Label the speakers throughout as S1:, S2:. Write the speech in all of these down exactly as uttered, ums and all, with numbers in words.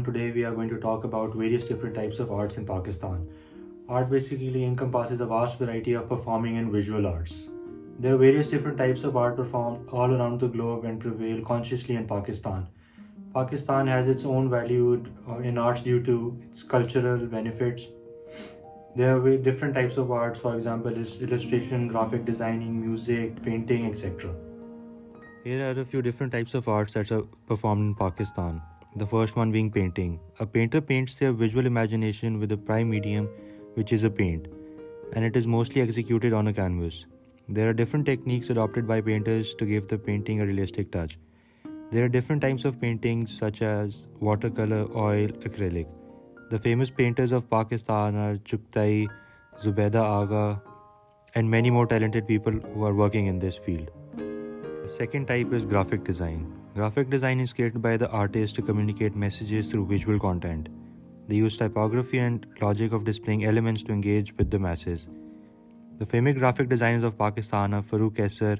S1: today we are going to talk about various different types of arts in Pakistan. Art basically encompasses a vast variety of performing and visual arts. There are various different types of art performed all around the globe and prevail consciously in Pakistan. Pakistan has its own value uh, in arts due to its cultural benefits. There are va- different types of arts, for example, is illustration, graphic designing, music, painting, et cetera. Here are a few different types of arts that are performed in Pakistan. The first one being painting. A painter paints their visual imagination with a prime medium, which is a paint, and it is mostly executed on a canvas. There are different techniques adopted by painters to give the painting a realistic touch. There are different types of paintings such as watercolor, oil, acrylic. The famous painters of Pakistan are Chugtai, Zubeda Agha, and many more talented people who are working in this field. The second type is graphic design. Graphic design is created by the artist to communicate messages through visual content. They use typography and logic of displaying elements to engage with the masses. The famous graphic designers of Pakistan are Farooq Kaisar,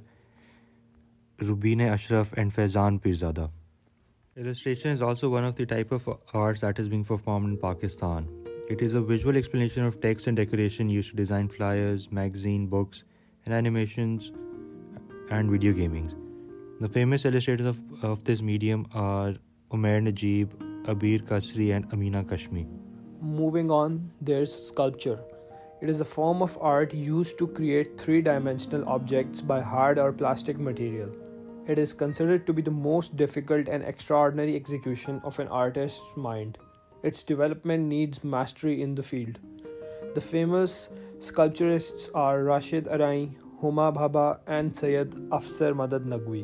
S1: Rubine Ashraf, and Faizan Pirzada. Illustration is also one of the type of arts that is being performed in Pakistan. It is a visual explanation of text and decoration used to design flyers, magazine, books, and animations and video gaming. The famous illustrators of, of this medium are Umair Najib, Abir Kasri, and Amina Kashmi.
S2: Moving on, there's sculpture. It is a form of art used to create three-dimensional objects by hard or plastic material. It is considered to be the most difficult and extraordinary execution of an artist's mind. Its development needs mastery in the field. The famous sculpturists are Rashid Arai, Huma Bhabha, and Sayyid Afsar Madad Naqvi.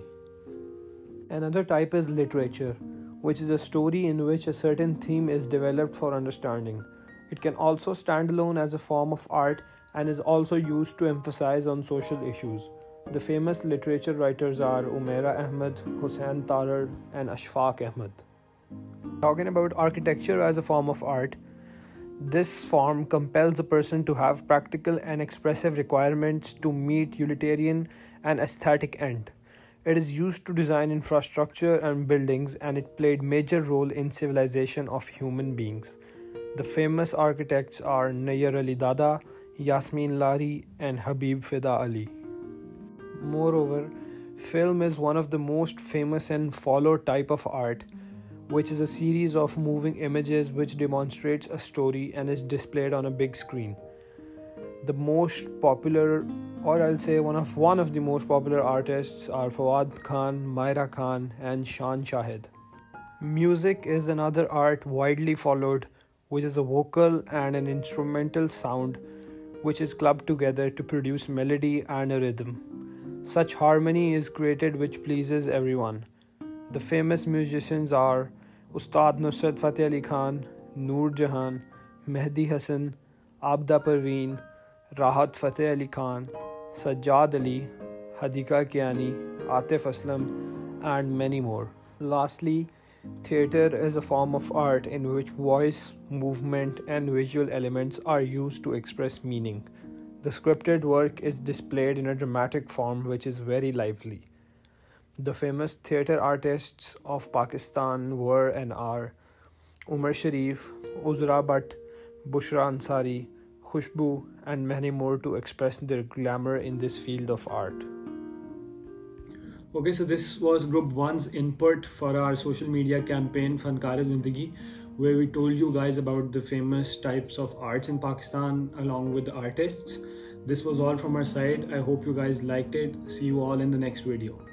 S2: Another type is literature, which is a story in which a certain theme is developed for understanding. It can also stand alone as a form of art and is also used to emphasize on social issues. The famous literature writers are Umaira Ahmed, Hussain Tarar, and Ashfaq Ahmed. Talking about architecture as a form of art, this form compels a person to have practical and expressive requirements to meet utilitarian and aesthetic end. It is used to design infrastructure and buildings, and it played major role in civilization of human beings. The famous architects are Nayyar Ali Dada, Yasmin Lari, and Habib Fida Ali. Moreover, film is one of the most famous and followed type of art, which is a series of moving images which demonstrates a story and is displayed on a big screen. The most popular, or I'll say one of one of the most popular artists are Fawad Khan, Myra Khan, and Shan Shahid. Music is another art widely followed, which is a vocal and an instrumental sound which is clubbed together to produce melody and a rhythm. Such harmony is created which pleases everyone. The famous musicians are Ustad Nusrat Fateh Ali Khan, Noor Jahan, Mehdi Hassan, Abda Parveen, Rahat Fateh Ali Khan, Sajjad Ali, Hadika Kiani, Atif Aslam, and many more. Lastly, theatre is a form of art in which voice, movement, and visual elements are used to express meaning. The scripted work is displayed in a dramatic form which is very lively. The famous theatre artists of Pakistan were and are Umar Sharif, Uzra Bhatt, Bushra Ansari, Khushbu, and many more to express their glamour in this field of art.
S3: Okay, so this was Group one's input for our social media campaign Fankara Zindagi, where we told you guys about the famous types of arts in Pakistan along with the artists. This was all from our side. I hope you guys liked it. See you all in the next video.